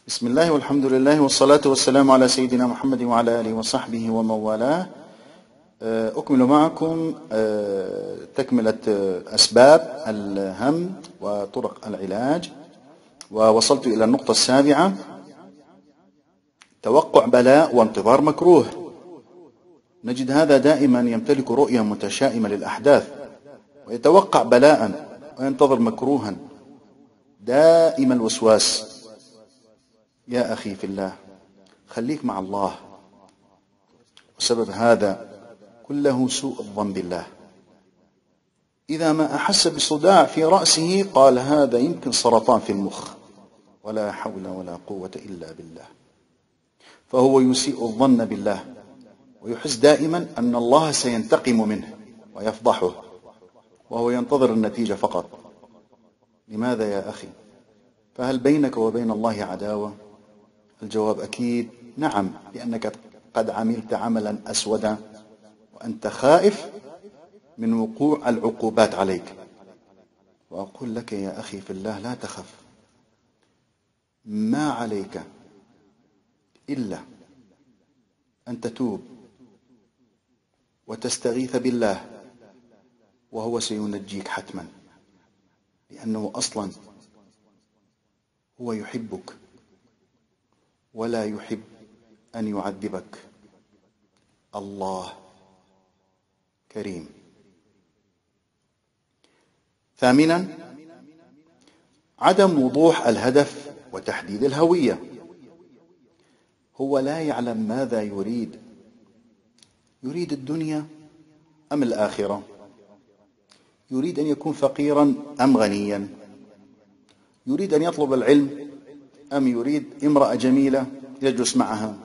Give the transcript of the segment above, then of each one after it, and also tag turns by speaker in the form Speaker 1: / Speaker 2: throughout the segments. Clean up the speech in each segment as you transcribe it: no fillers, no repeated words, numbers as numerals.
Speaker 1: بسم الله والحمد لله والصلاة والسلام على سيدنا محمد وعلى آله وصحبه ومن والاه. أكمل معكم تكملة أسباب الهم وطرق العلاج، ووصلت إلى النقطة السابعة: توقع بلاء وانتظار مكروه. نجد هذا دائما يمتلك رؤية متشائمة للأحداث، ويتوقع بلاء وينتظر مكروها، دائم الوسواس. يا أخي في الله، خليك مع الله، وسبب هذا كله سوء الظن بالله. إذا ما أحس بصداع في رأسه قال هذا يمكن سرطان في المخ، ولا حول ولا قوة إلا بالله. فهو يسيء الظن بالله، ويحس دائما أن الله سينتقم منه ويفضحه، وهو ينتظر النتيجة فقط. لماذا يا أخي؟ فهل بينك وبين الله عداوة؟ الجواب أكيد نعم، لأنك قد عملت عملا أسودا وأنت خائف من وقوع العقوبات عليك. وأقول لك يا أخي في الله، لا تخف، ما عليك إلا أن تتوب وتستغيث بالله، وهو سينجيك حتما، لأنه أصلا هو يحبك ولا يحب أن يعذبك. الله كريم. ثامنا: عدم وضوح الهدف وتحديد الهوية. هو لا يعلم ماذا يريد الدنيا أم الآخرة؟ يريد أن يكون فقيرا أم غنيا؟ يريد أن يطلب العلم أم يريد امرأة جميلة يجلس معها؟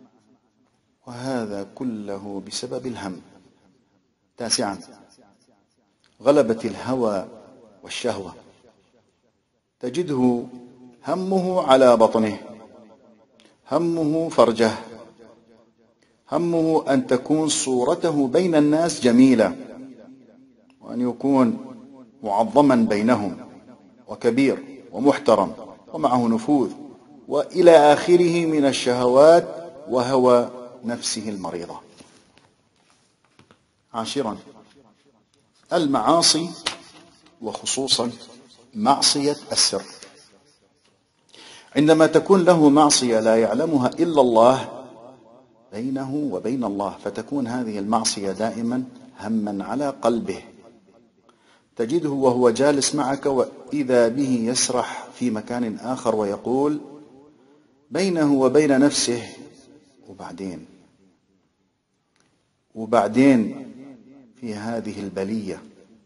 Speaker 1: وهذا كله بسبب الهم. تاسعا: غلبة الهوى والشهوة. تجده همه على بطنه، همه فرجه، همه أن تكون صورته بين الناس جميلة، وأن يكون معظما بينهم وكبير ومحترم ومعه نفوذ، وإلى آخره من الشهوات وهوى نفسه المريضة. عاشرا: المعاصي، وخصوصا معصية السر. عندما تكون له معصية لا يعلمها إلا الله بينه وبين الله، فتكون هذه المعصية دائما هما على قلبه. تجده وهو جالس معك وإذا به يسرح في مكان آخر ويقول بينه وبين نفسه وبعدين في هذه البلية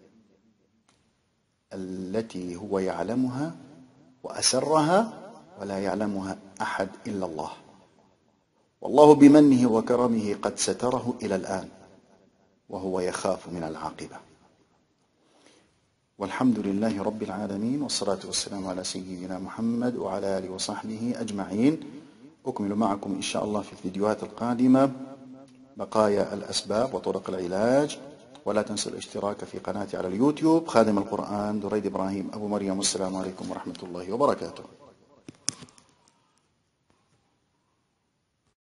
Speaker 1: التي هو يعلمها وأسرها ولا يعلمها أحد إلا الله، والله بمنه وكرمه قد ستره إلى الآن، وهو يخاف من العاقبة. والحمد لله رب العالمين، والصلاة والسلام على سيدنا محمد وعلى آله وصحبه أجمعين. أكمل معكم إن شاء الله في الفيديوهات القادمة بقايا الأسباب وطرق العلاج. ولا تنسوا الاشتراك في قناتي على اليوتيوب، خادم القرآن دريد إبراهيم أبو مريم. والسلام عليكم ورحمة الله وبركاته.